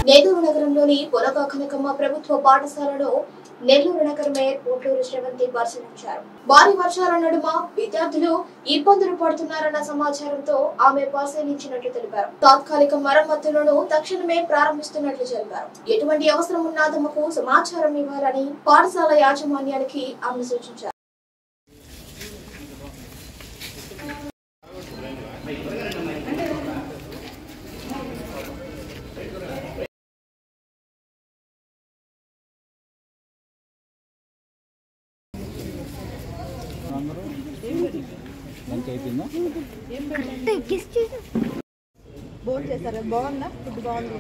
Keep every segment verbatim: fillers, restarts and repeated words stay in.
నెల్లూరు నగరంలోని పొలక కనకమ ప్రభుత్వ పాఠశాలలో నెల్లూరు నగర మేయర్ పోటూరు శ్రవంతి పరిశీలించారు. భారీ వర్షాల నడుమ విద్యార్థులు ఇబ్బందులు పడుతున్నారన్న సమాచారంతో ఆమె పరిశీలించినట్లు తెలిపారు. తాత్కాలిక మరమ్మతులను తక్షణమే ప్రారంభిస్తున్నట్లు తెలిపారు. ఎటువంటి అవసరం ఉన్నా తమకు సమాచారం ఇవ్వాలని పాఠశాల యాజమాన్యానికి ఆమె సూచించారు. బోన్ చేశారు బాగుందా ఫుడ్ బాగుంది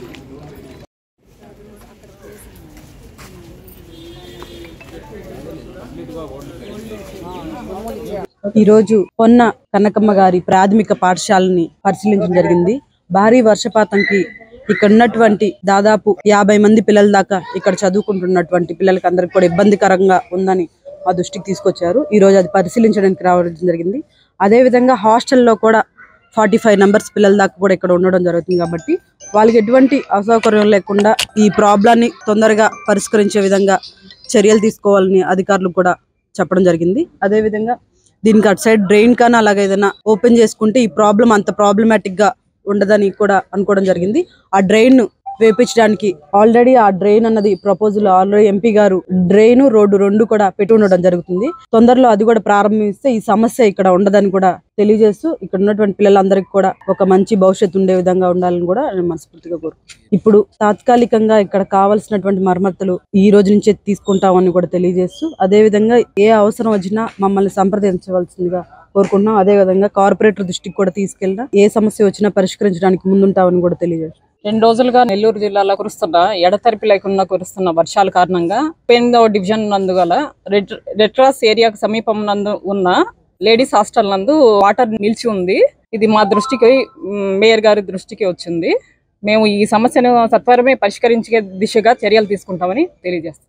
ఈరోజు పొన్న కనకమ్మ గారి ప్రాథమిక పాఠశాలని పరిశీలించడం జరిగింది. భారీ వర్షపాతంకి ఇక్కడ ఉన్నటువంటి దాదాపు యాభై మంది పిల్లల దాకా ఇక్కడ చదువుకుంటున్నటువంటి పిల్లలకి అందరికి కూడా ఇబ్బందికరంగా ఉందని మా దృష్టికి తీసుకొచ్చారు. ఈ రోజు అది పరిశీలించడానికి రావడం జరిగింది. అదే విధంగా హాస్టల్లో కూడా ఫార్టీ ఫైవ్ నంబర్స్ పిల్లల దాకా కూడా ఇక్కడ ఉండడం జరుగుతుంది. కాబట్టి వాళ్ళకి ఎటువంటి అసౌకర్యం లేకుండా ఈ ప్రాబ్లాన్ని తొందరగా పరిష్కరించే విధంగా చర్యలు తీసుకోవాలని అధికారులు కూడా చెప్పడం జరిగింది. అదే విధంగా దీనికి అటు సైడ్ డ్రైన్ కానీ అలాగే ఏదైనా ఓపెన్ చేసుకుంటే ఈ ప్రాబ్లం అంత ప్రాబ్లమాటిక్ గా ఉండదని కూడా అనుకోవడం జరిగింది. ఆ డ్రైన్ వేపించడానికి ఆల్రెడీ ఆ డ్రైన్ అన్నది ప్రపోజల్ ఆల్రెడీ ఎంపీ గారు డ్రైన్ రోడ్డు రెండు కూడా పెట్టి ఉండడం జరుగుతుంది. తొందరలో అది కూడా ప్రారంభిస్తే ఈ సమస్య ఇక్కడ ఉండదని కూడా తెలియజేస్తూ ఇక్కడ ఉన్నటువంటి పిల్లలందరికీ కూడా ఒక మంచి భవిష్యత్తు ఉండే విధంగా ఉండాలని కూడా నేను మనస్ఫూర్తిగా కోరుకుంటున్నాను. ఇప్పుడు తాత్కాలికంగా ఇక్కడ కావాల్సినటువంటి మరమ్మతులు ఈ రోజు నుంచే తీసుకుంటామని కూడా తెలియజేస్తూ అదే విధంగా ఏ అవసరం వచ్చినా మమ్మల్ని సంప్రదించవలసిందిగా కోరుకుంటున్నాం. అదే విధంగా కార్పొరేటర్ దృష్టికి కూడా తీసుకెళ్ళినా ఏ సమస్య వచ్చినా పరిష్కరించడానికి ముందుంటామని కూడా తెలియజేస్తాం. రెండు రోజులుగా నెల్లూరు జిల్లాలో కురుస్తున్న ఎడతెరిపి లేకుండా కురుస్తున్న వర్షాల కారణంగా పెన్దో డివిజన్ నందు గల రెడ్ రెడ్ క్రాస్ ఏరియాకు సమీపం నందు ఉన్న లేడీస్ హాస్టల్ నందు వాటర్ నిలిచి ఉంది. ఇది మా దృష్టికి మేయర్ గారి దృష్టికి వచ్చింది. మేము ఈ సమస్యను సత్వరమే పరిష్కరించే దిశగా చర్యలు తీసుకుంటామని తెలియజేస్తాం.